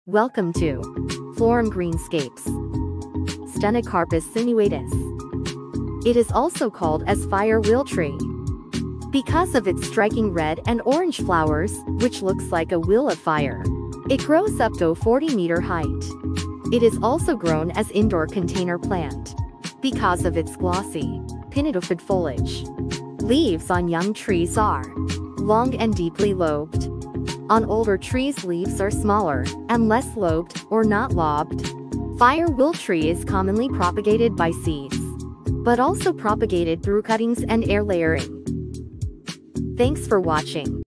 Welcome to Florum Greenscapes. Stenocarpus sinuatus. It is also called as fire wheel tree because of its striking red and orange flowers, which looks like a wheel of fire. It grows up to a 40-meter height. It is also grown as indoor container plant because of its glossy, pinnatophyid foliage. Leaves on young trees are long and deeply lobed. On older trees, leaves are smaller and less lobed or not lobed. Fire wheel tree is commonly propagated by seeds, but also propagated through cuttings and air layering. Thanks for watching.